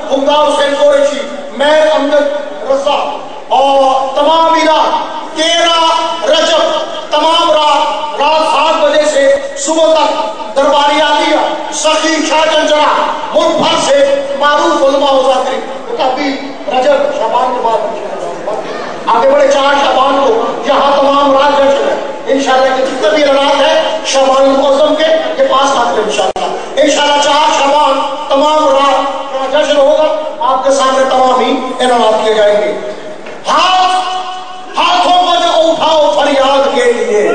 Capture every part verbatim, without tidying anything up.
हुमदा हुसैन कुरैशी, मैं अमजद रजा और तमाम इराक तेरह रजब तमाम रात रात सात बजे से सुबह तक दरबारी आलिया सखी शाहजंजरा मुल्क भर से मारूफ उलमा उजाकरी अभी रजब शाबान के बाद आगे बढ़े चार शाबान को यहाँ तमाम रात जश्न है इंशाल्लाह। के जितने भी रात है शाबान मुअज़्ज़म के ये पास आते हैं इंशाल्लाह। इंशाल्लाह चार शाबान तमाम रात का जश्न होगा, आपके सामने तमाम ही इनामात किए जाएंगे। हाथ हाथों को जो उठाओ फरियाद के लिए,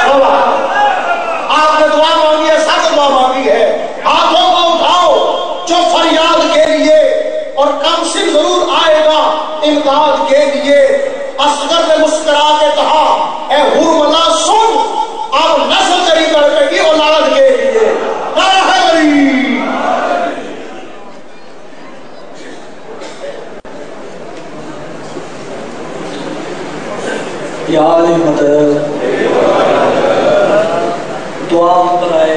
आपने दुआ मांगी है, सब दुआ मांगी है, हाथों को उठाओ जो फरियाद के लिए, और कम से जरूर आएगा इमदाद के लिए। असगर ने मुस्कुरा के कहा, ए हुरमला सुन, अब नस्ल तेरी तड़पेगी औलाद के लिए। यार मदद दुआ कराए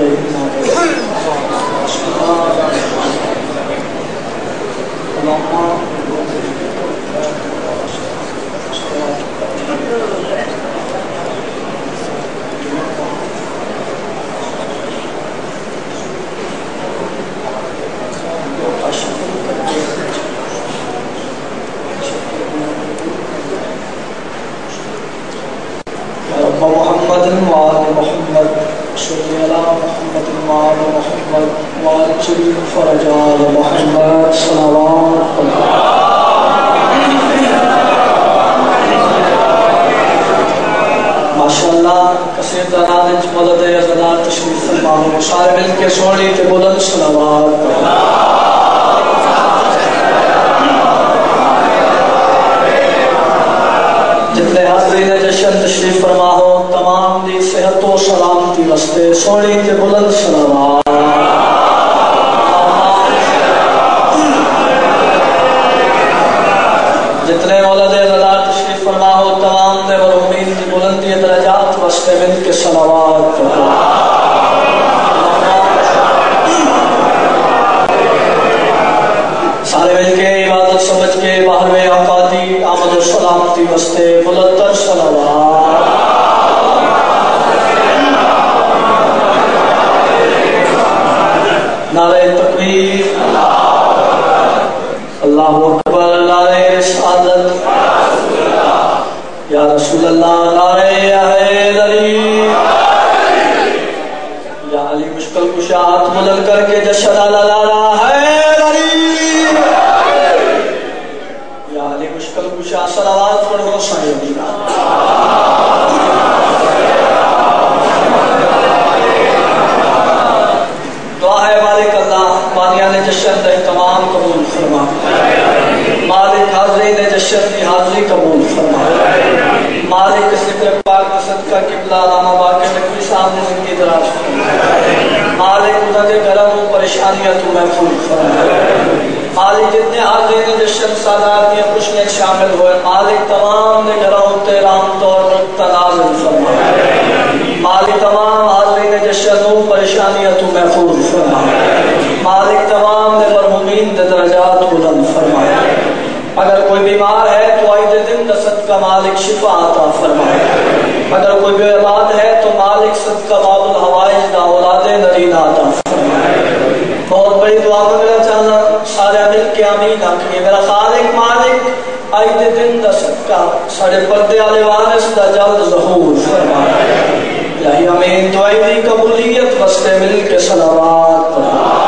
मोहम्मद मोहम्मद मोहम्मद मोहम्मद फरजाल मोहम्मद सलावत। माशाअल्लाह कसीर तादाद मदद ज़रात तशरीफ फरमाओ, सारे मिल के सोने के बुलंद सलावत। जितने हाज़रीन जश्न तशरीफ फरमा हो तमाम दी सेहत व सलामती वास्ते सोने के बुलंद सलावत। जितने मौलद ज़रात तशरीफ फरमा हो तमाम ने मरहूमीन की बुलंदी दरजात वास्ते मिल के सलावत। सारे मिल के इबादत समझ के बाहर में आकादी आमद व सलामती वास्ते बुलंद सलावत। नारे तकबीर, अल्लाहु अकबर, नारे रिसालत, या रसूल अल्लाह, नारे हैदरी, या अली मुश्किल कुशा हाथ बुलंद करके जश्न अला नारा हैदरी, या अली मुश्किल कुशा सलावत पढ़ो साहिब। दुआ है मालिक अल्लाह बानियान जश्न का तमाम कबूल फरमा, मालिक हाज़रीन जश्न की हाज़री कबूल फरमा, मालिक ज़िक्र पाक का सदका किबला लामा बाके नकवी साहब ने जिंदगी दराज फरमा, मालिक उनके गरम परेशानियां तू महफूज फरमा, मालिक जितने हाज़रीन जश्न सादात या खुश में शामिल हुए मालिक तमाम ने घरों तेराम तौर पर तनाज़ुल फरमा, मालिक तमाम हाज़रीन जश्न परेशानियां तू महफूज फरमा, मालिक तमाम ने मरहूमीन के दर्जात बुलंद फरमा। अगर कोई बीमार है तो आइए दिन दसत का मालिक शिफा अता फरमाए, अगर कोई बेऔलाद है तो मालिक सदका बाबुल हवाइज दा औलादे नरीना अता फरमाए। बहुत बड़ी दुआ करना चाहना सारे मिल के आमीन आखिए। मेरा खालिक मालिक आइए दिन दसत का साढ़े पर्दे वाले वारिस दा जल्द ज़हूर फरमाए। यही आमीन। दुआ दी कबूलियत वास्ते मिल के सलावत पढ़ो।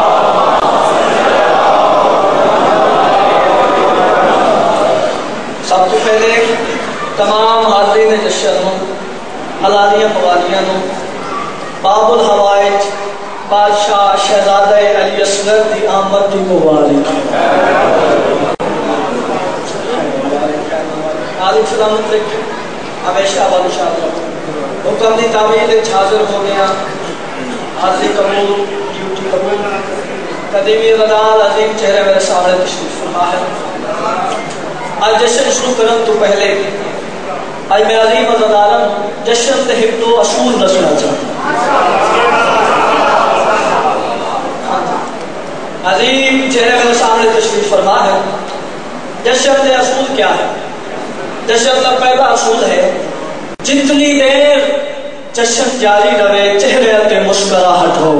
सबसे पहले तमाम हाज़रीन जश्न हलालियां मवालियां बाबुल हवाइज बादशाह शहजादा अली असगर की आमद की मुबारक आलिक सलामत रखे हमेशा बादशाह हुक्म की तामील हाजिर हो गया। हाजिर कबूल ड्यूटी कबूल कदीमी रदाल अजीम चेहरे मेरे सामने तशरीफ फरमा है। आज जश्न शुरू करने तो पहले आज मैं अजीम अज़ादारम जश्न ते हिब्दो असूल न सुना चाहता। अजीम चेहरे मेरे सामने तशरीफ फरमा है। जश्न का असूल क्या है? जश्न का पहला असूल है, जितनी देर जश्न जारी रहे चेहरे पे मुस्कुराहट हो।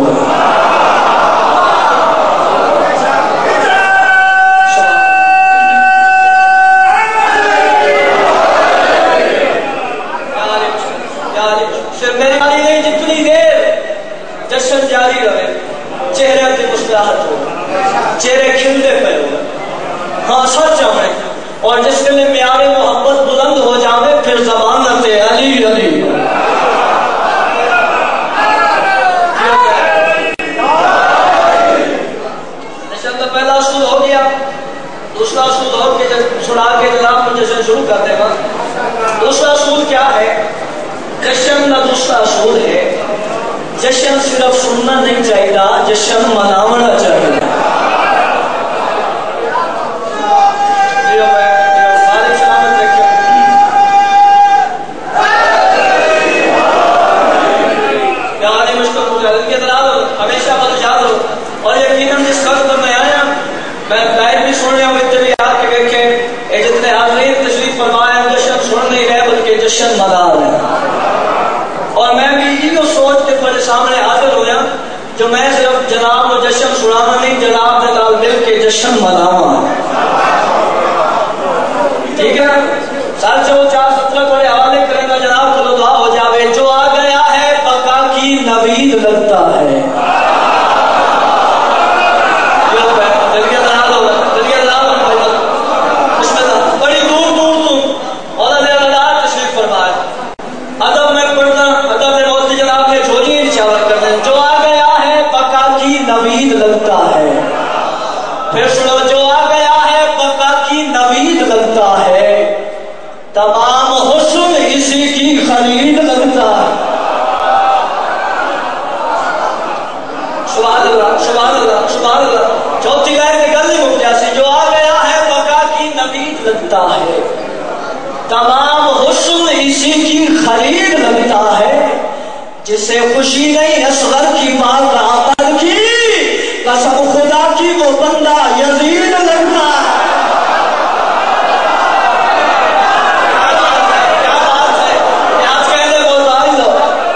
जितनी देर जश्न जारी रहे चेहरे पे मुस्कुराहट हो, चेहरे खिलते पे हो, हाँ सच जाए। और जिसके लिए प्यारे मोहब्बत बुलंद हो जावे फिर जबान से अली अली। जश्न तो पहला असूल हो गया। दूसरा असूल और के सुना के जनाब को जश्न शुरू कर देगा। दूसरा असूल क्या है? जश्न का दूसरा असूल है, जश्न सिर्फ सुनना नहीं चाहिए, जश्न मनावना चाहिए। हमेशा बदल याद हो। और यकीनन जिस वक्त पर मैं आया मैं गायब भी सुन रहा हूँ, इतने भी आके देखे जितने हाज़रीन तशरीफ फरमाए जश्न सुन नहीं रहे बल्कि जश्न मना रहे। और मैं भी ये सोच के मेरे सामने हाजिर होया जो मैं सिर्फ जनाब को जश्न सुनाना नहीं, जनाब के नाल मिल के जश्न मनावा। ठीक है, साल से वो चार सत्रह थोड़े हवाले करेंगे, जनाब को दुआ हो जावे। जो आ गया है बका की नवीद लगता है। बड़ी दूर दूर दूर और तशरीफ फरमाए। अदब में पढ़ना, अदब में मौत जनाब ने झोली निशावर कर दें। जो आ गया है बका की नवीद लगता है। फिर सुनो, जो आ गया है बका की नवीद लगता है, तमाम हुस्न इसी की खरीद लगता है। सुभान अल्लाह, सुभान अल्लाह, सुभान अल्लाह। चौथी लाइन निकल ली मुक्तियासी, जो आ गया है बका की नवीद लगता है, तमाम हुस्न इसी की खरीद लगता है। जिसे खुशी नहीं असगर की बात आकर की, कसम खुदा की वो बंदा यजीद लगता है। क्या बात है, आज कहने बोल रहा लो।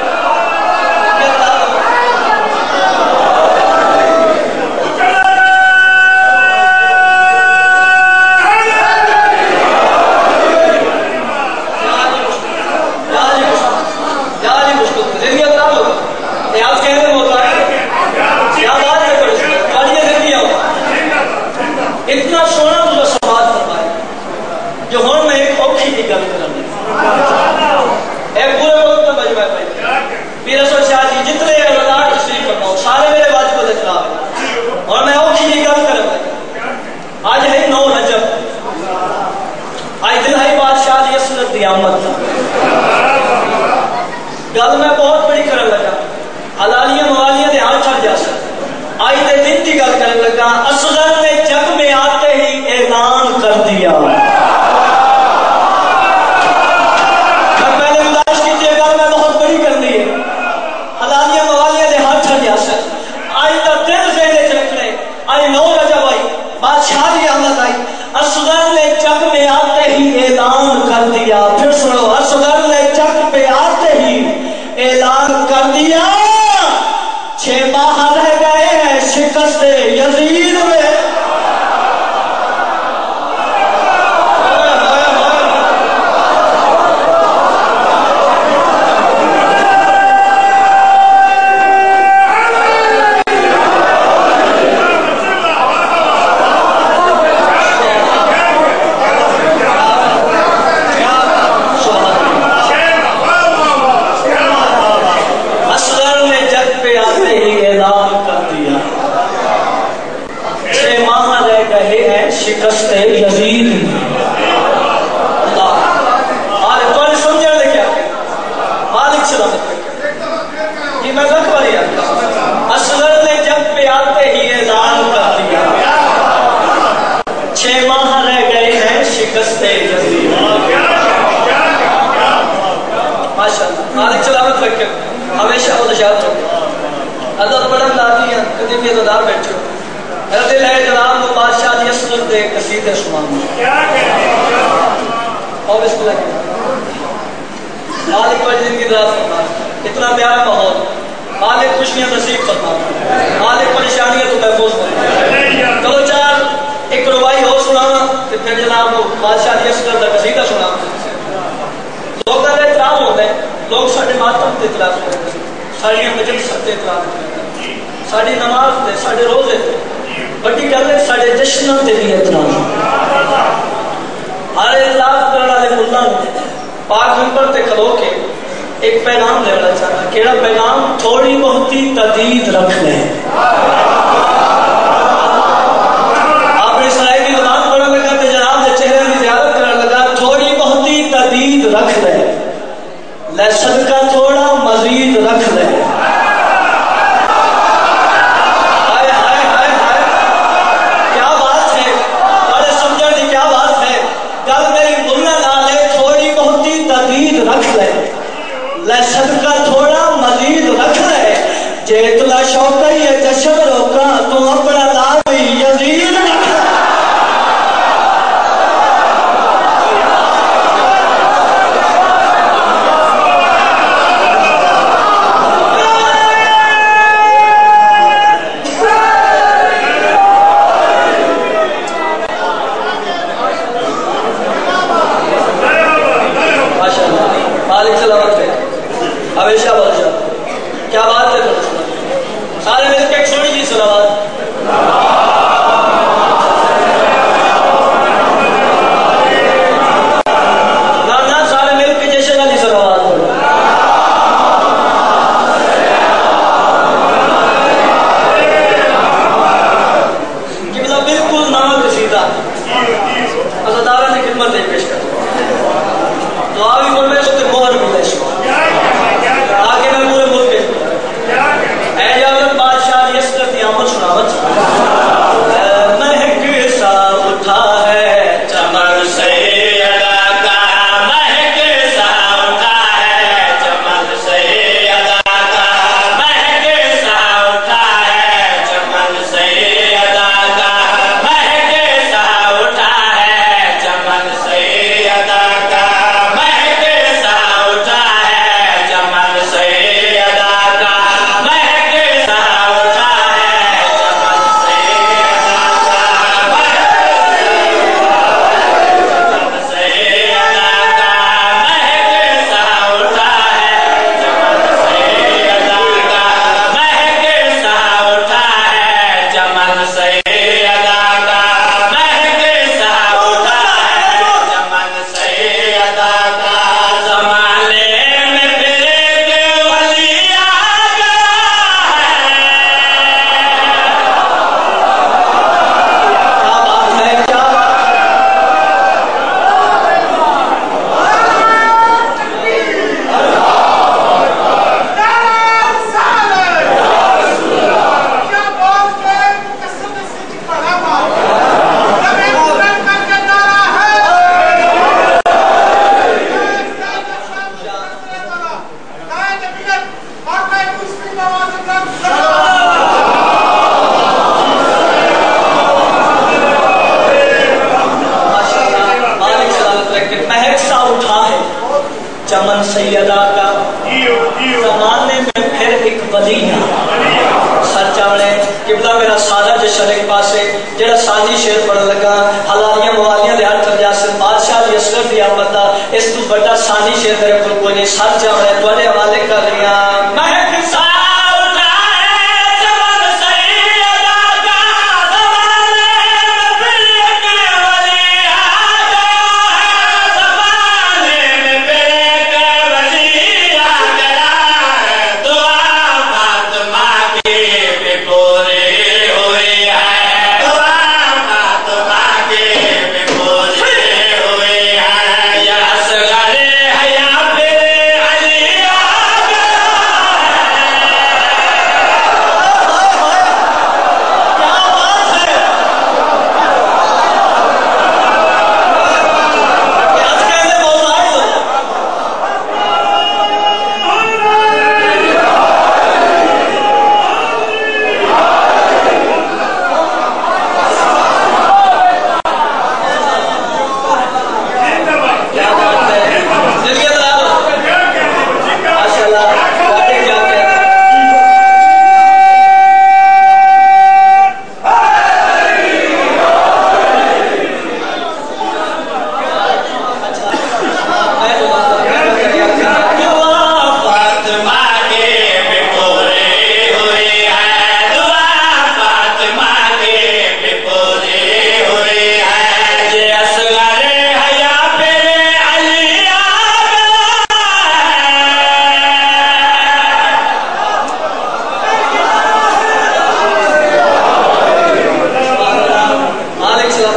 इतना सोना मुझे समाज फरमाए जो हम मैं एक औखी की गल कर एक पूरे वक्त में मजमा भाई पीर असद शाह जी जितने अवतार तशरीफ फरमाओ सारे मेरे वाजिब के खिलाफ है। और मैं औखी की गल कर आज है नौ रजब, आज दिन है बादशाह की असलत की आमद। गल मैं बहुत बड़ी करने लगा, हलालियां मवालियां दे हाथ छड़ जा सक। आज के दिन की गल करने लगा, असगर ने जग में आते ही ऐलान कर दिया। मैं पहले गुजारिश की थी, गल मैं बहुत बड़ी कर दी है, हलालियां मवालियां दे हाथ छड़ जा सक। आज का दिन से रखने, आज नौ रजब आई, बादशाह की आमद आई। असगर ने जग में आते ही ऐलान कर दिया। फिर सुनो, असगर ने जग में आते ही ऐलान कर दिया, छह माह रह गए हैं शिकस्त यजीद में। असगर ने जग पे आते ही ऐलान कर दिया, छह माह रह गए हैं शिकस्त यजीद में। आज तो समझा ले क्या मालिक सलामत कि मैं रख पाया। असगर ने जग पे आते ही ऐलान कर दिया, छह माह रह गए हैं शिकस्त यजीद। माशाअल्लाह, मालिक सलामत रखे, हमेशा वो याद रखो। अल्लाह बड़ा लादी है, कभी भी अदार बैठो। दे कसीदे सुनाऊंगा। और बिस्मिल्लाह मालिक को जिंदगी दराज फरमा, इतना प्यारा माहौल, मालिक खुशियां नसीब फरमा, मालिक परेशानियां तो महफूज फरमा। चलो चार एक रुबाई हो सुनाना तो फिर जनाब बादशाह की असगर का कसीदा सुना। लोगों का इतराम होता है, लोग साढ़े मातम से इतराज करते हैं, साड़ियां मजलिस से इतराज करते हैं, साड़ी नमाज से, साढ़े रोजे से, बड़ी गल है साढ़े जश्नों से भी इतराज। हर इतराज करने वाले मुल्ला पाक मिंबर ते खलो के एक पैगाम देना चाहता। केड़ा पैगाम? थोड़ी बहुती तदीद रख ले। आपने साहिब की जबान पढ़ने लगा तो जनाब के चेहरे की ज़ियारत करने लगा। थोड़ी बहुती तदीद रख ले, ले सदका थोड़ा मजीद रख ले। हाय हाय हाय हाय, क्या बात है, बड़े समझने की क्या बात है। गल मेरी बोलने नाल है, थोड़ी बहुती तदीद रख ले, ले सदका थोड़ा मजीद रख ले। जे तुला शौक ही है जश्न रोका तो अपना नाम ही यजीद रख ले। हमेशा बादशाह क्या बात है, सारे मिलकर एक छोटी सी सलावत। ना ना सारे मिलकर जैसे वाली सलावत पढ़ो। किबला बिल्कुल नाम कसीदा अज़ादारा ने खिदमत पेश कर दुआ भी बोल रहे उसके मोहर भी दे आगे मैं पूरे मुल्क के एजाजत बादशाह यसकर की आमद सुनावत। महक सा उठा है चमन से अदा का, महक सा उठा है चमन से अदा का, महक सा उठा है चमन से अदा का, महक सा उठा है चमन से अदा का, महक सा उठा है चमन से अदा का, महक सा उठा है चमन से अदा का, चमन से अदा का, महक सा उठा है चमन से अदा का, महक सा उठा है चमन से अदा का, महक सा उठा है चमन से अदा का। ज़माने में फिर एक वली आ गया है। क्या बात है, क्या बात है। मालिक सलामत रखे। महक सा उठा है चमन सैयदा का, ज़माने में फिर एक वली आ। सर चावले किबला मेरा सारा जश्न एक पासे जेड़ा साजी शेर पढ़ लगा। हलालियां मवालियां दे हर तरजा से बादशाह दी असगर दी आमद दा इस तू बड़ा साजी शेर मेरे कोल कोई नहीं। सर चावले तुहाडे हवाले कर लिया। महक सा उठा है चमन सैयदा का, ज़माने में फिर एक वली आ गया है, ज़माने में फिर एक वली आ गया है। दुआ फातिमा की भी पूरी हुई है, दुआ फातिमा की भी पूरी हुई है। या असग़र हया फिर अली आ गया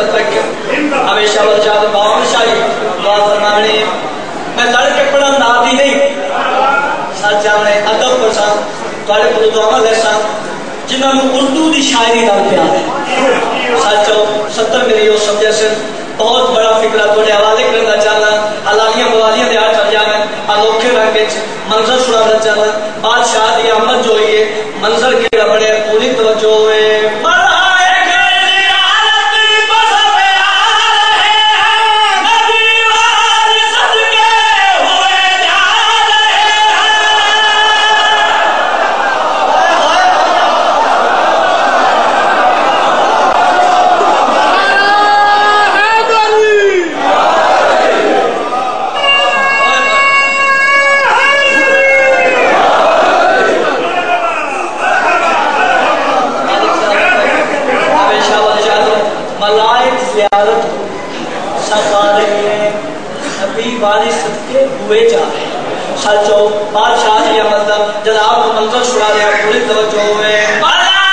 सलामत रखे, हमेशा वरजाद बादशाही दुआ फरमाने। मैं लड़के पढ़न ना दी नहीं, सच जाने अदब पढ़ा थोड़े को दुआ ले सा जिन्होंने उर्दू की शायरी नाल प्यार है। सचो सत्तर मेरी वो समझे से बहुत बड़ा फिक्रा थोड़े हवाले करना चाहना, हलालियां बवालियां दे आ चल जावे, अनोखे रंग विच मंजर सुनाना चाहना। बादशाह दी आमद जो है मंजर के बड़े पूरी तवज्जो है। हुए जा रहे हैं सचो बादशाह जी मतलब जनाब को मंजर सुना रहे पूरी तवज्जो में।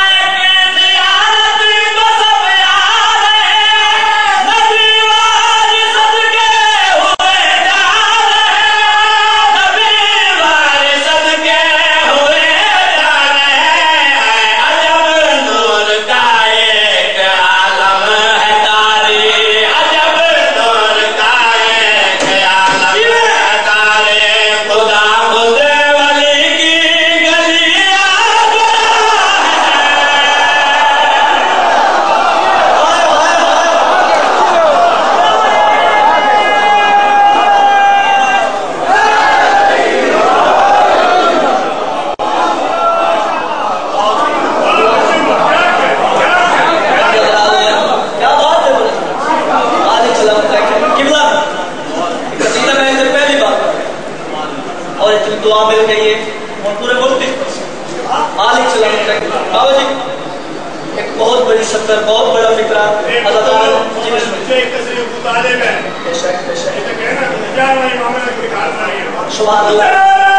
दुआ मिल गई है और पूरे मुल्क मालिक सलामत रखे। बाबा जी एक बहुत बड़ी सत्तर बहुत बड़ा फिक्रा अदादार जी में एक तस्वीर उतारे में बेशक बेशक ये तो कहना जा वाली मामले में दिखा रहा है। सुभान अल्लाह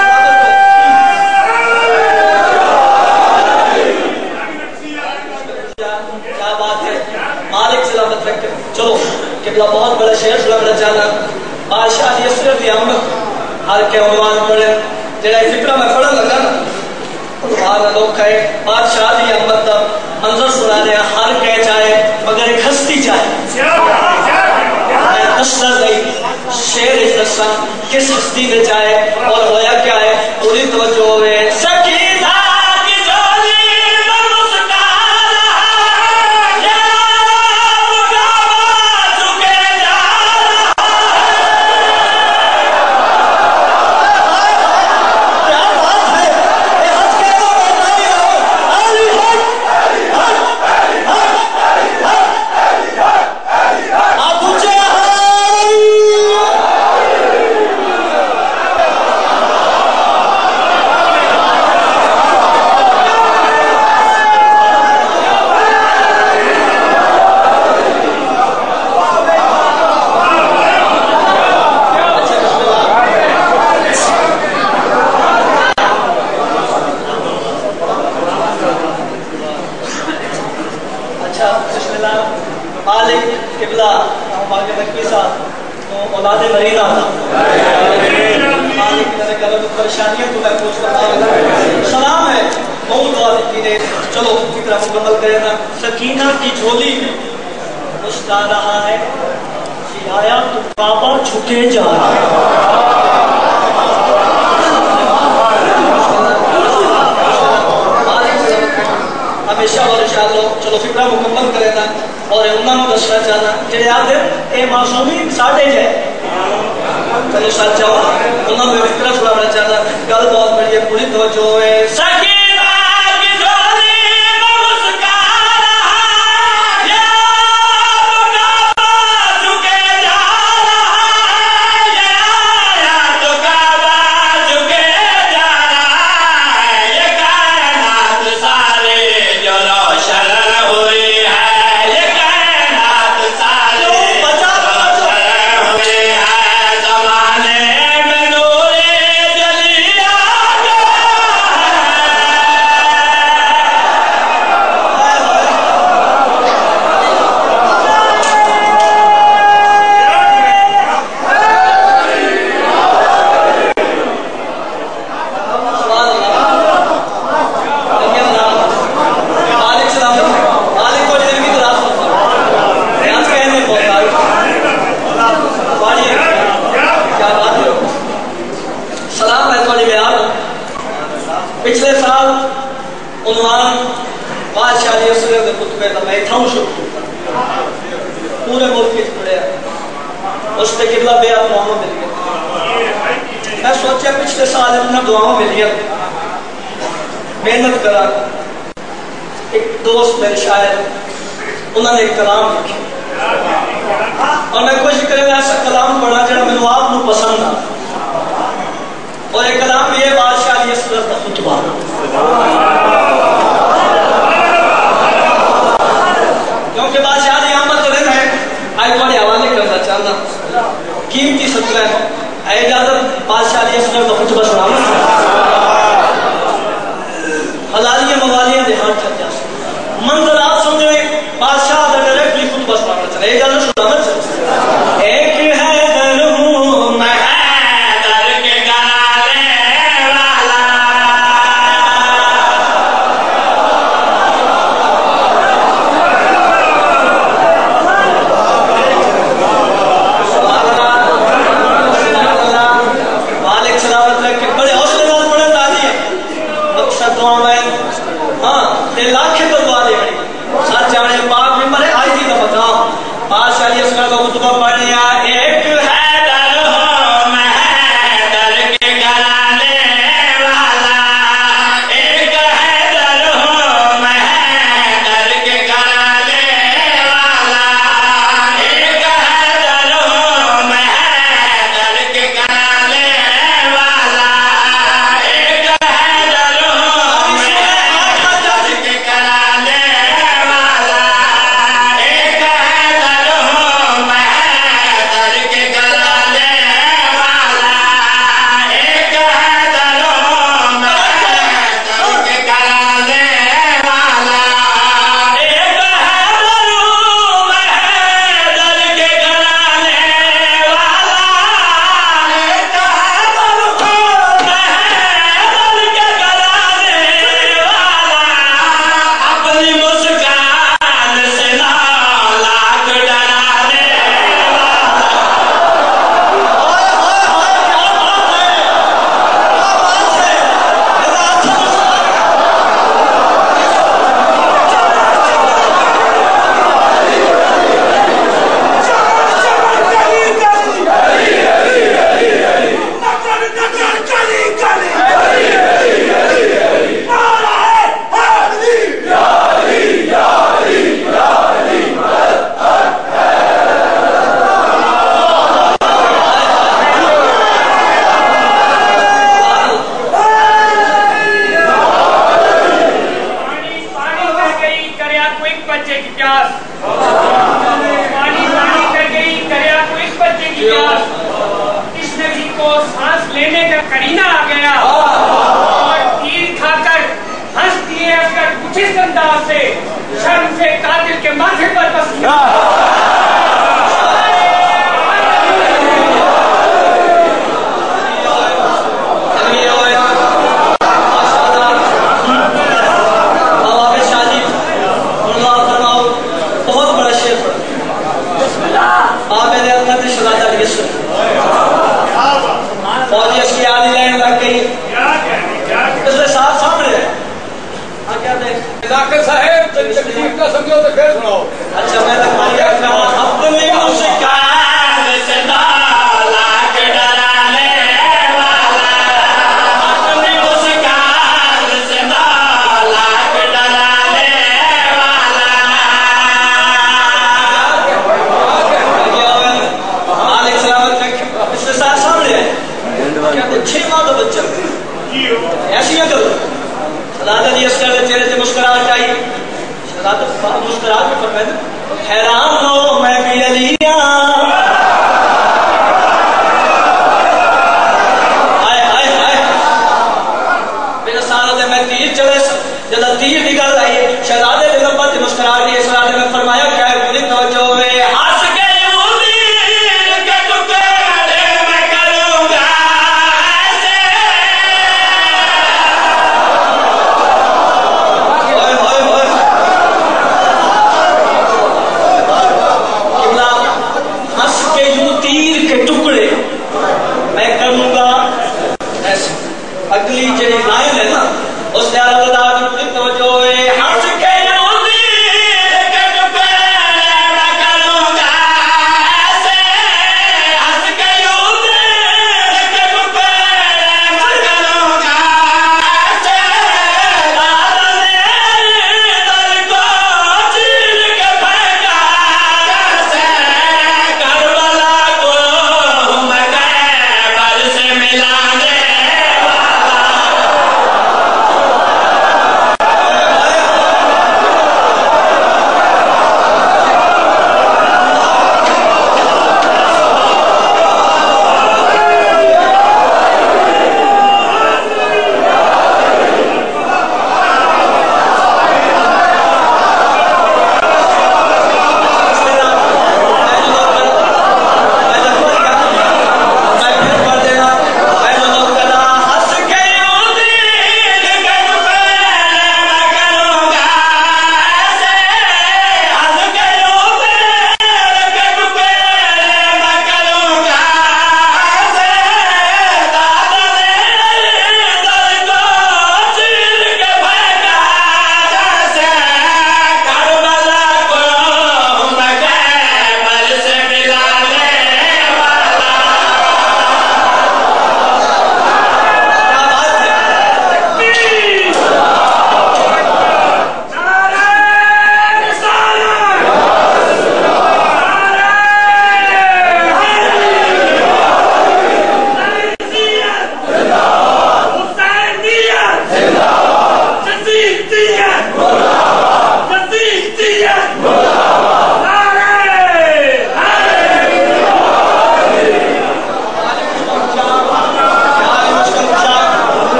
क्या बात है, मालिक सलामत रखे। चलो किबला बहुत बड़ा शेर सुनाना चाहना। बादशाह यसरत की अहमद हर के उन्वान पढ़े जेड़ा फिक्रा में पढ़न लगा ना उन्वान अनोखा है। बादशाह दी अहमद दा मंजर सुना रहे हर कह चाहे मगर एक हस्ती चाहे। मैं दसना नहीं शेर इस दसा किस हस्ती में चाहे और होया क्या है पूरी तवज्जो में। सकीना मालिक किबला मालिक नकवी साहब तो औलादे मरीना था मालिक मेरे गलत परेशानियां तो मैं पूछता था सलाम है बहुत दुआ ने। चलो फिक्रा मुकम्मल करें ना। सकीना की झोली में मुस्कुरा रहा है सियाया तो बाबा झुके जा रहा है। हमेशा और इंशाअल्लाह चलो फिक्रा मुकम्मल करें ना और उन्होंने दसना चाहना जेडे आते ये मासूमी साढ़े जाए। चलो सच जाओ उन्होंने फिक्रा सुनाना चाहना गल बहुत बड़ी है पूरी तवज्जो है। उन्वान बादशाह ने उसने दे कुतबे दा मैं इथां शुरू पूरे मुल्क विच पढ़िया उस ते किबला बेआ दुआवां मिल गई मैं सोचा पिछले साल इन्हां दुआवां मिलियां मेहनत करा एक दोस्त मेरे शायर उन्होंने एक कलाम लिखा और मैं कोशिश करेगा ऐसा कलाम पढ़ा जो मैं आप को पसंद आ और एक कलाम ये बादशाह अली असगर का खुतबा क्योंकि बादशाह अली अहमद का दिन है आज थोड़े हवाले करना चाहता कीमती सत्र है इजाजत बादशाह अली असगर का खुतबा सुनाना हलालियां मवालियां दे हाथ चल जा मंजर आप समझे बादशाह का डायरेक्टली खुतबा सुनाना चले इजाजत सुनाना चले एक है मुस्कुराहट आई मुस्कुराहट में हैरान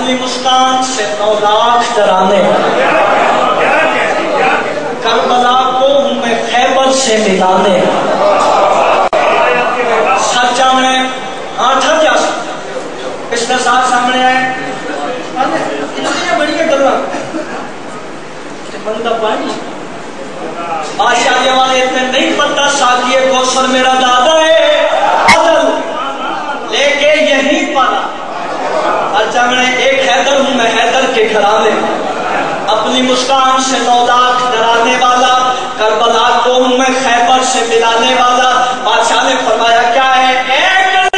अपनी मुस्कान से नौ लाख डराने, करबला को हूँ मैं खैबर से मिलाने। सच्चा में आठा क्या पिछले साल सामने आए इतनी बड़ी गल्ला बंदा पानी बादशाह वाले इतने नहीं पता साकिए कौशल मेरा दादा है अदल लेके यही पाला। अच्छा मैंने एक हैदर हूँ मैं हैदर के घराने, अपनी मुस्कान से नौ लाख डराने वाला, करबला को हूँ मैं खैबर से मिलाने वाला। बादशाह ने फरमाया क्या है, एक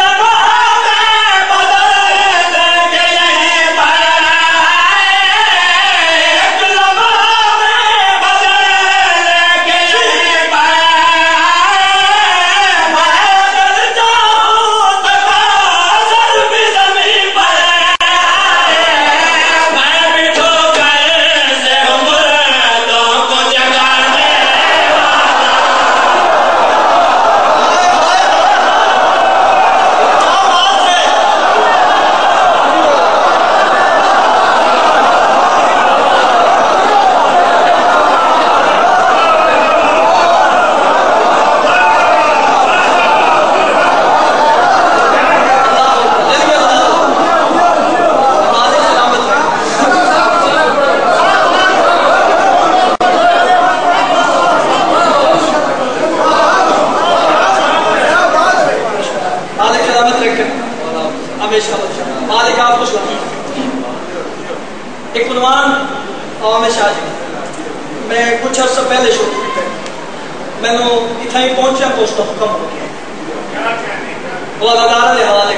मैं कुछ अर्सा पहले शुरू मैंने इतना ही पहुंचा तो उसका हुक्म हो गया हवाले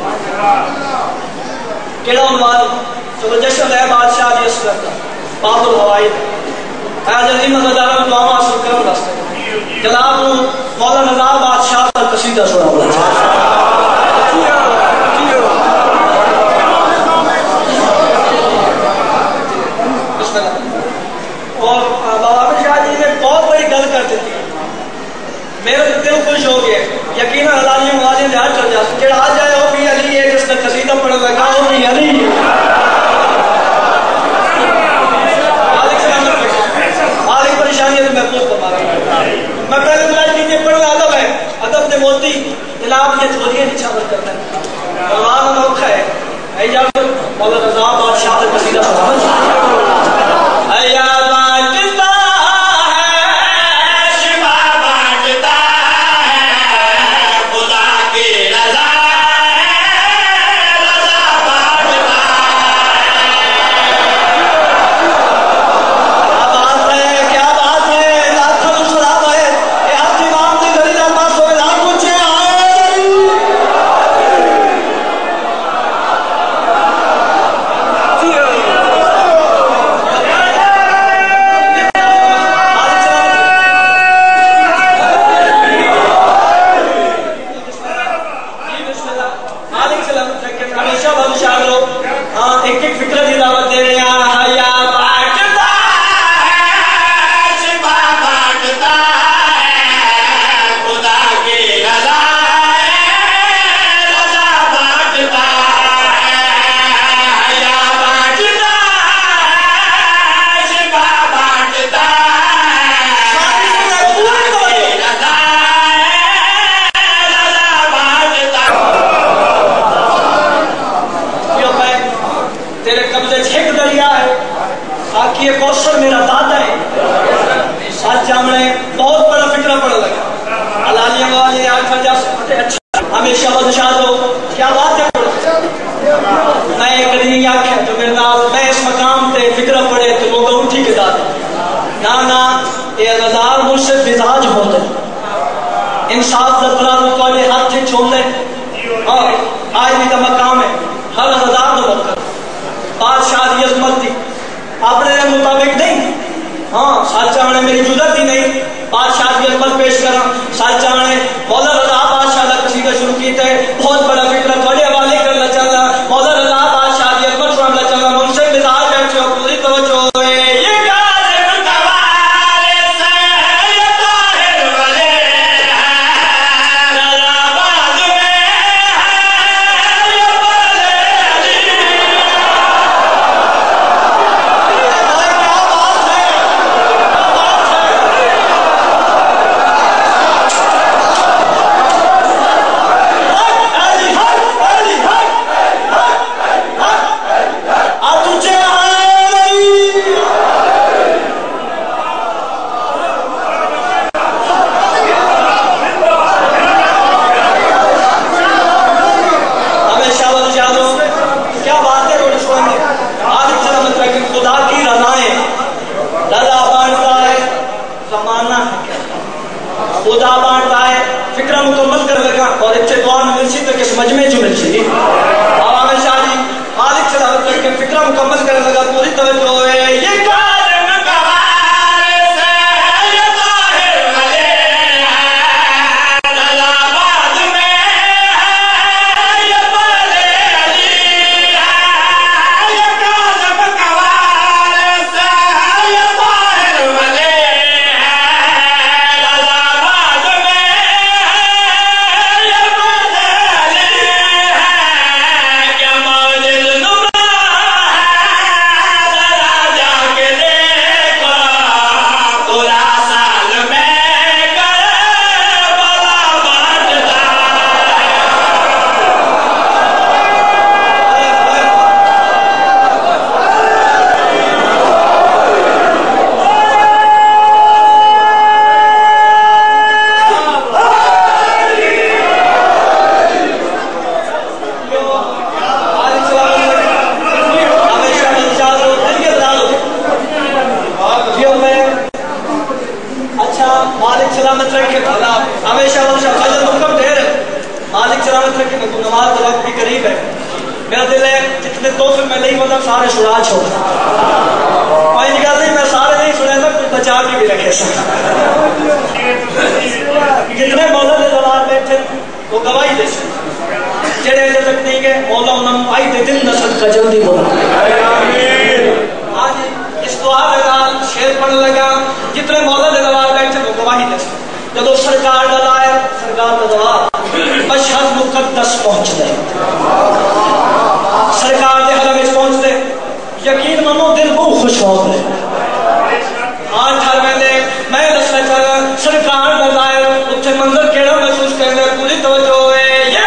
केड़ा उन्वान चलो जश्न है बादशाह जी असगर का बाबुल हवाई आज अजीम नजारा में दुआ हासिल करने वास्ते जनाब मौला नज़ार बादशाह का कसीदा सुना बोला और बाबा शाह जी ने बहुत बड़ी गल कर दी थी, मेरा दिल खुश हो गया। यकीन हलालियों वाले ध्यान चल जा जो आ जाए वो भी अली है, जिसने कसीदा पढ़ने लगा वो भी अली है। मालिक परेशानी है महफूज करवा रहा हूँ मैं पहले बुलाई कीजिए पढ़ना अदब है, अदब ने मोती जनाब ये छोड़िए निछावर करना है भगवान अनोखा है। इजाजत मौला रज़ा बादशाह का कसीदा सुना हमेशा बदशाह दो क्या बात है मैं कभी आख्या जो मेरे नाल मैं इस मकाम पे फिक्र पड़े तो लोग उठी के दाद ना ना ये नज़ार मुझसे मिजाज होते इंसाफ दतरा वाले हाथ से छोड़ने और आज भी का मकाम है हर नज़ार दो मौका बादशाह की अजमत थी अपने मुताबिक नहीं हाँ साचा ने मेरी जुदत ही नहीं बादशाह की अजमत पेश करा साचा ने मौला रज़ा बादशाह का कसीदा शुरू किया है बहुत बड़ा फिक्र थोड़े हवाले करना चलना मौला रज़ा बादशाह की अजमत सुनाना चलना मुझसे मिजाज बैठो पूरी तवज्जो ये Yeah. खुदा बांटता है फिक्र मुकम्मल कर लगा और इतने दुआ में मिलसी तो किस मजमे च मिलसी आवाम शाह जी मालिक सलामत रखे फिक्र मुकम्मल कर लगा पूरी तवज्जो है ये सारे सुना छोड़ कोई गल नहीं मैं सारे नहीं सुने तो कुछ बचा के भी रखे जितने मौला के दरबार बैठे वो गवाही दे जेड़े अजे तक नहीं गए मौला उन्होंने आई दे दिन नसद का जल्दी बोला आज इस दुआ के नाल शेर पढ़ लगा जितने मौला के दरबार बैठे वो गवाही दे जब सरकार का लाया सरकार का दरबार मशहद मुकद्दस पहुंच गए सरकार के हलम में पहुंचते यकीन मनो दिल बहुत खुश हो गए आज हर मैंने मैं दसना चाहता सरकार का लाया उत्थे मंजर केड़ा महसूस करना पूरी तवज्जो है ये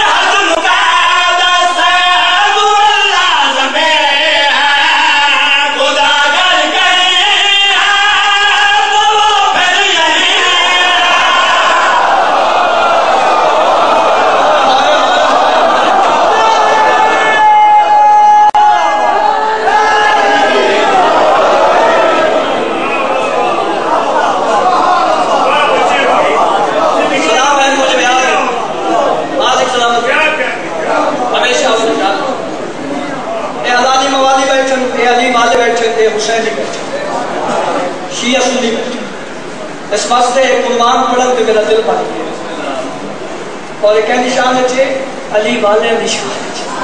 इस वास्ते कुर्बान पढ़न तो मेरा दिल बन गया और एक निशान है अली वाले निशान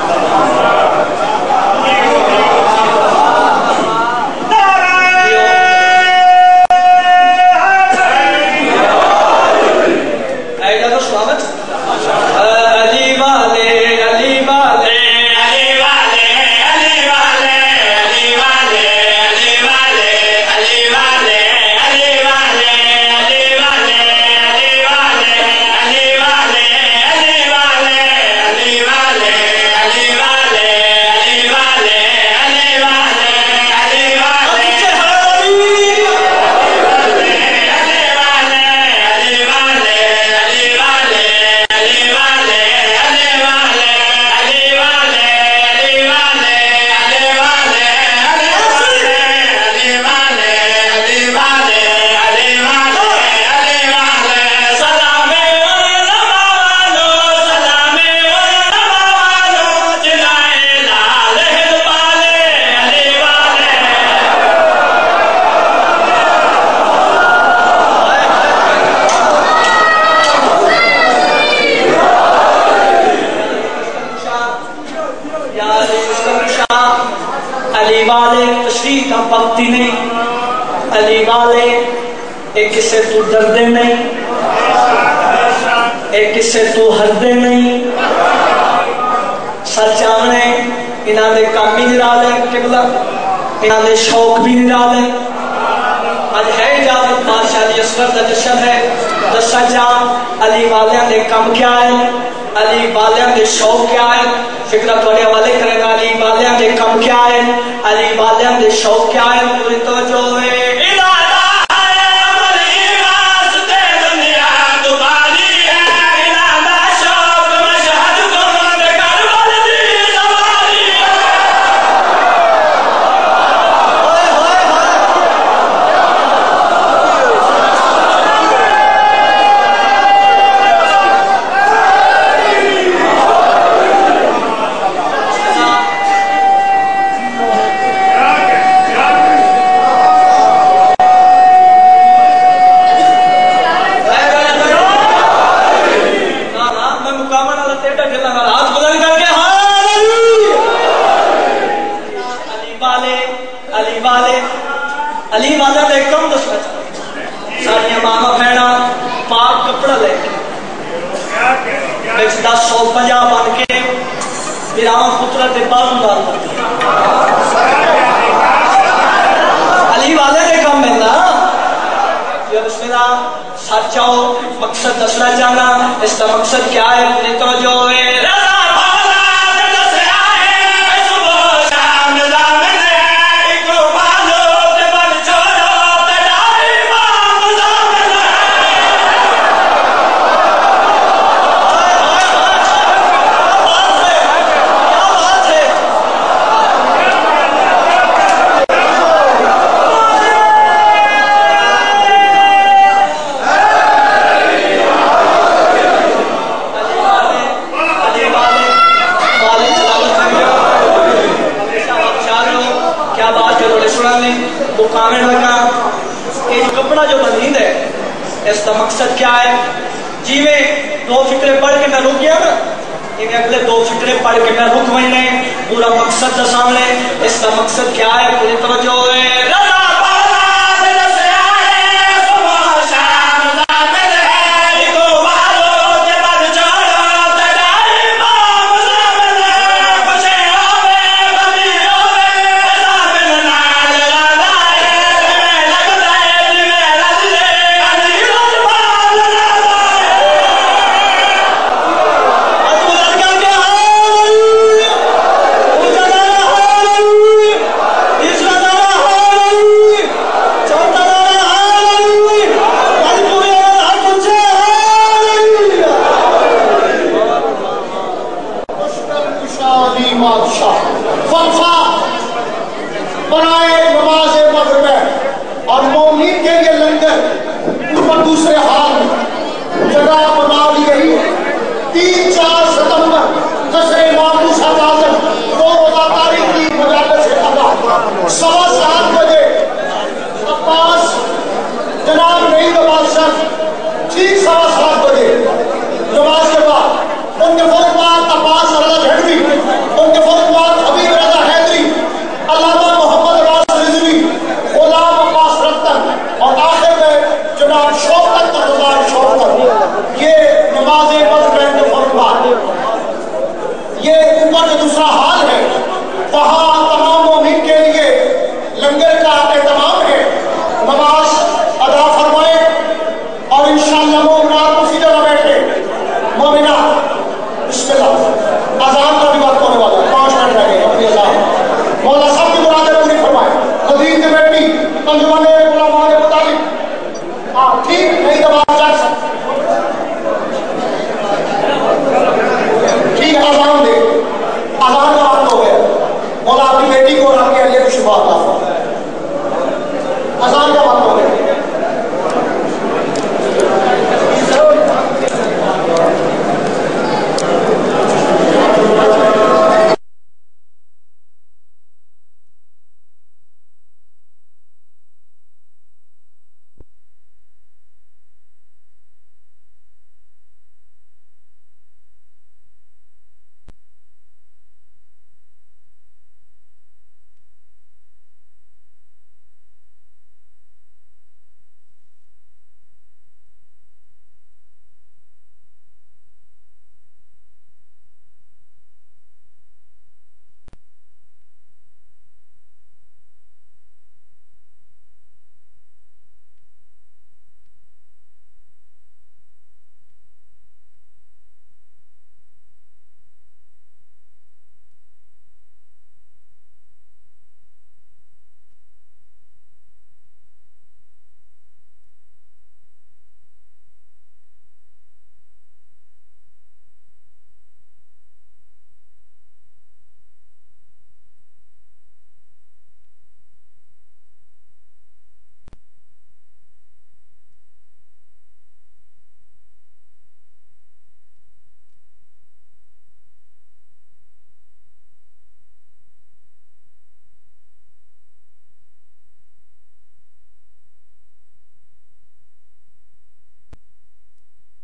स्वागत अली वाले अली वाले भक्ति नहीं अली वाले एक किसे तू डरदे नहीं एक किसे तू हरदे नहीं सच आने इन्हों के काम भी निराले किबला इन्हों के शौक भी निराले अज है इजाजत बादशाह अली असगर का जश्न है दसा जा अली वालिया ने काम क्या है अली वालिया के शौक क्या है फिक्र थोड़े हवाले करेगा अली वालिया के काम क्या है अली वालिया के शौक क्या है पूरी तवज्जो है वाले अली वाले अली वाले का एक कम दसना चाहते सारिया मामा भैन पाक कपड़ा लेके दस सौ पंजा बन के फिरावा पुत्रा के बाल डाल करती अली वाले ने कम मिलना सच आओ मकसद दसना चाहना इसका मकसद क्या है पूरी तो जो है कपड़ा जो बंदीद है इसका मकसद क्या है जिमें दो फिक्रे पढ़ के मैं रुक गया ना इन्हें अगले दो फिक्रे पढ़ के मैं रुक वही पूरा मकसद सामने इसका मकसद क्या है पूरी तवज्जो है अजान दे अजान का वक्त हो गया मौला अपनी बेटी को और आपके अलिया को शिफा